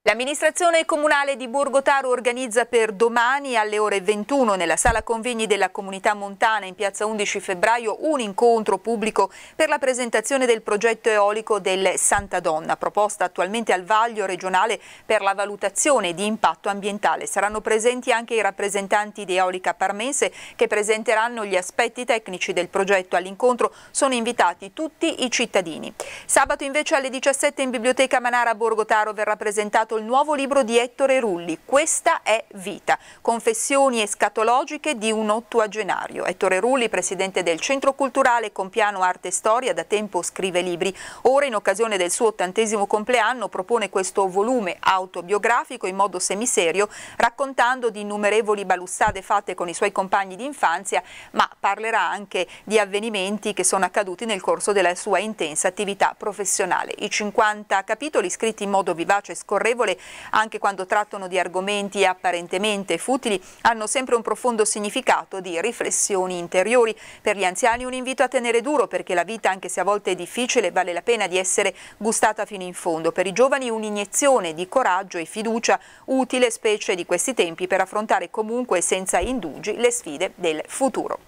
L'amministrazione comunale di Borgotaro organizza per domani alle ore 21 nella sala convegni della Comunità Montana in piazza 11 febbraio un incontro pubblico per la presentazione del progetto eolico del Santa Donna, proposta attualmente al vaglio regionale per la valutazione di impatto ambientale. Saranno presenti anche i rappresentanti di Eolica Parmense che presenteranno gli aspetti tecnici del progetto. All'incontro sono invitati tutti i cittadini. Sabato invece alle 17 in Biblioteca Manara a Borgotaro verrà presentato il nuovo libro di Ettore Rulli, Questa è vita, confessioni escatologiche di un ottuagenario. Ettore Rulli, presidente del Centro Culturale Compiano Arte e Storia, da tempo scrive libri. Ora, in occasione del suo 80° compleanno, propone questo volume autobiografico in modo semiserio, raccontando di innumerevoli balustrate fatte con i suoi compagni di infanzia, ma parlerà anche di avvenimenti che sono accaduti nel corso della sua intensa attività professionale. I 50 capitoli, scritti in modo vivace e scorrevole, anche quando trattano di argomenti apparentemente futili, hanno sempre un profondo significato di riflessioni interiori. Per gli anziani un invito a tenere duro, perché la vita, anche se a volte è difficile, vale la pena di essere gustata fino in fondo. Per i giovani un'iniezione di coraggio e fiducia utile, specie di questi tempi, per affrontare comunque senza indugi le sfide del futuro.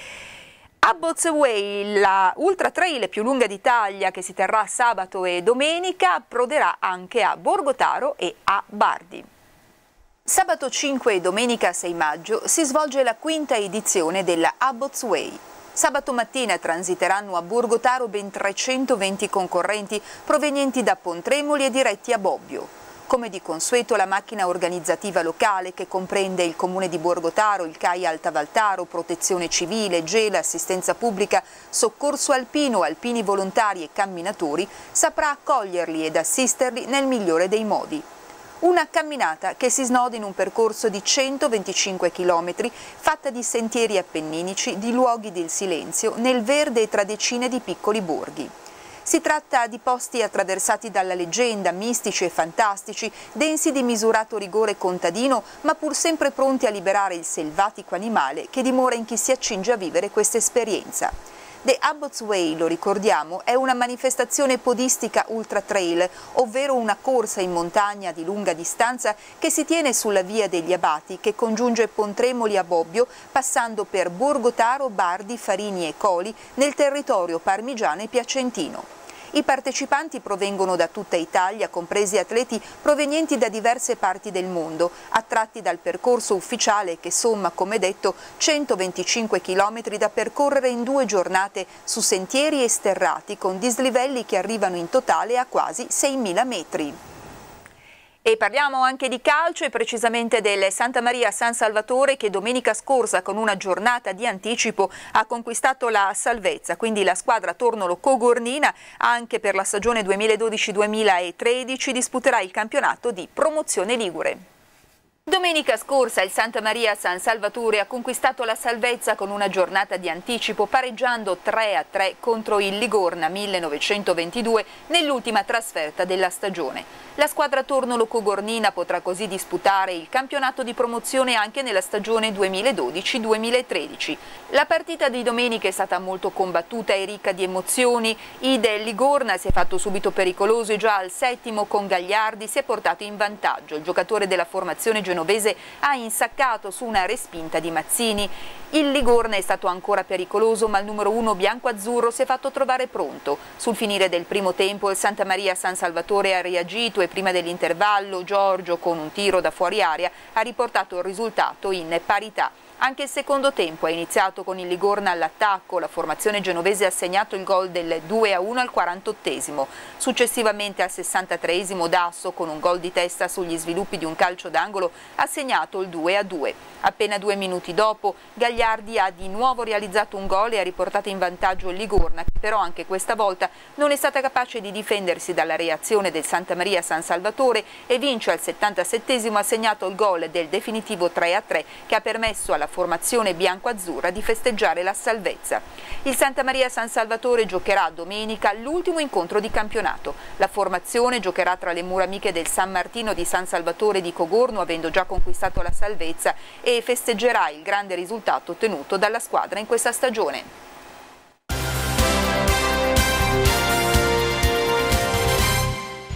Abbott's Way, la ultra trail più lunga d'Italia che si terrà sabato e domenica, approderà anche a Borgotaro e a Bardi. Sabato 5 e domenica 6 maggio si svolge la 5ª edizione della Abbott's Way. Sabato mattina transiteranno a Borgotaro ben 320 concorrenti provenienti da Pontremoli e diretti a Bobbio. Come di consueto, la macchina organizzativa locale, che comprende il Comune di Borgotaro, il CAI Alta Valtaro, Protezione Civile, Gela, Assistenza Pubblica, Soccorso Alpino, Alpini Volontari e Camminatori, saprà accoglierli ed assisterli nel migliore dei modi. Una camminata che si snoda in un percorso di 125 km, fatta di sentieri appenninici, di luoghi del silenzio, nel verde e tra decine di piccoli borghi. Si tratta di posti attraversati dalla leggenda, mistici e fantastici, densi di misurato rigore contadino, ma pur sempre pronti a liberare il selvatico animale che dimora in chi si accinge a vivere questa esperienza. The Abbott's Way, lo ricordiamo, è una manifestazione podistica ultra trail, ovvero una corsa in montagna di lunga distanza che si tiene sulla via degli Abati, che congiunge Pontremoli a Bobbio, passando per Borgotaro, Bardi, Farini e Coli, nel territorio parmigiano e piacentino. I partecipanti provengono da tutta Italia, compresi atleti provenienti da diverse parti del mondo, attratti dal percorso ufficiale che somma, come detto, 125 km da percorrere in 2 giornate su sentieri e sterrati con dislivelli che arrivano in totale a quasi 6.000 metri. E parliamo anche di calcio, e precisamente del Santa Maria San Salvatore, che domenica scorsa, con una giornata di anticipo, ha conquistato la salvezza. Quindi la squadra Tornolo Cogornina, anche per la stagione 2012-2013, disputerà il campionato di promozione ligure. Domenica scorsa il Santa Maria San Salvatore ha conquistato la salvezza con una giornata di anticipo, pareggiando 3-3 contro il Ligorna 1922 nell'ultima trasferta della stagione. La squadra Tornolo Cogornina potrà così disputare il campionato di promozione anche nella stagione 2012-2013. La partita di domenica è stata molto combattuta e ricca di emozioni. Il Ligorna si è fatto subito pericoloso e già al 7° con Gagliardi si è portato in vantaggio. Il giocatore della formazione genovese ha insaccato su una respinta di Mazzini. Il Ligorna è stato ancora pericoloso, ma il numero 1 bianco-azzurro si è fatto trovare pronto. Sul finire del primo tempo il Santa Maria San Salvatore ha reagito e prima dell'intervallo Giorgio, con un tiro da fuori area, ha riportato il risultato in parità. Anche il secondo tempo è iniziato con il Ligorna all'attacco. La formazione genovese ha segnato il gol del 2-1 al 48°. Successivamente al 63° Dasso, con un gol di testa sugli sviluppi di un calcio d'angolo, ha segnato il 2-2. Appena 2 minuti dopo Gagliardi ha di nuovo realizzato un gol e ha riportato in vantaggio il Ligorna, che però anche questa volta non è stata capace di difendersi dalla reazione del Santa Maria San Salvatore e vince al 77° ha segnato il gol del definitivo 3-3 che ha permesso alla formazione bianco-azzurra di festeggiare la salvezza. Il Santa Maria San Salvatore giocherà domenica l'ultimo incontro di campionato. La formazione giocherà tra le mura amiche del San Martino di San Salvatore di Cogorno, avendo già conquistato la salvezza, e festeggerà il grande risultato ottenuto dalla squadra in questa stagione. E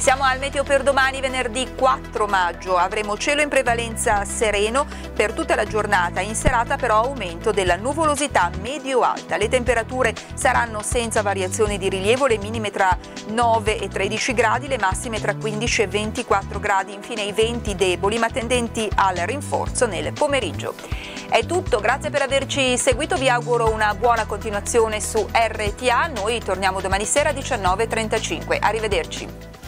Siamo al meteo per domani, venerdì 4 maggio. Avremo cielo in prevalenza sereno per tutta la giornata, in serata però aumento della nuvolosità medio-alta. Le temperature saranno senza variazioni di rilievo, le minime tra 9 e 13 gradi, le massime tra 15 e 24 gradi, infine i venti deboli ma tendenti al rinforzo nel pomeriggio. È tutto, grazie per averci seguito, vi auguro una buona continuazione su RTA, noi torniamo domani sera alle 19:35. Arrivederci.